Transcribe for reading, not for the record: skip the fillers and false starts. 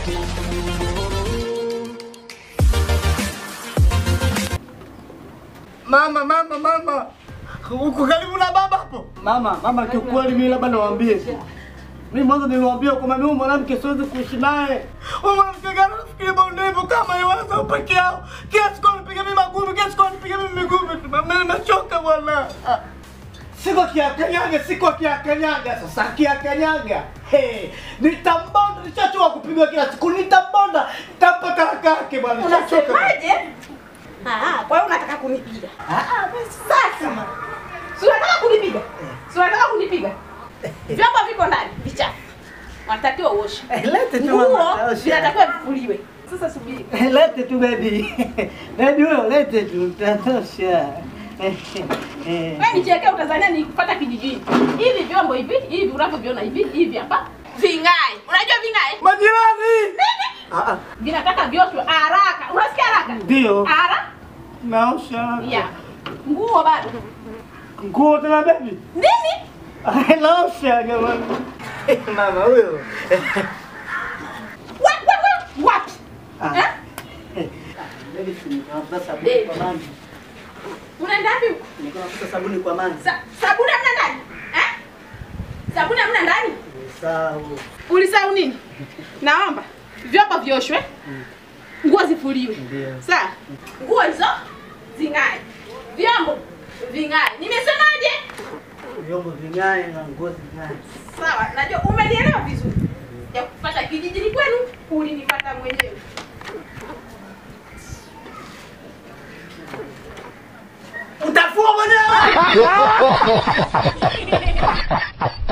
Mama. Uko karibu na baba hapo? Mama kiukweli mimi labda niwaambie. Mimi mwanzo niliwaambia kwa mimi mwanamke siwezi kuishi naye. Wewe mwanamke gani unafikiri bonde hivyo kama iwaza upeke yao? Kiasi kwa nipiga mimi magumi, kiasi kwa nipiga mimi migumi. Mimi nimechoka bwana. Siko kiakanyaga sasa kiakanyaga. Nitambonda nichachoka kupigwa kila siku nitambonda nitampa karaka yake bwana. Unasemaje? Kwa hiyo unataka kunipiga? Basi sasa. Si unataka kunipiga? Vyombo viko ndani, vichafu. Unatakiwa uoshe. Lete tu mama. Vinatakiwa vifuliwe. Sasa subiri. Lete tu baby. Baby wewe lete tu utatosha. Wewe nichekea utazania nikupata kijijini. Hivi vyombo hivi unavyoviona hivi hapa. Vingai. Unajua vingai? Majirani. Nini? Vinataka vyoshwe haraka. Unasikia haraka? Ndio. Haraka. Naosha. Yeah. Nguo bado. Nguo tena baby. Nini? Naosha jamani. Mama huyo. What? Baby tunatafuta sabuni kwa mama. Unaenda wapi? Nitafuta sabuni kwa mama. Sabuni hamna ndani? Sabuni hamna ndani? Sawa. Ulisahau nini? Naomba vyombo vyoshwe. Nguo zifuliwe. Ndio. Sawa? Nguo hizo zingae. Vyombo vingae. Nimesemaje? Vyombo vingae na nguo zingae. Sawa, najua umenielewa vizuri. Ya kupata kijijini kwenu ulinipata mwenyewe. Utafua mwenyewe.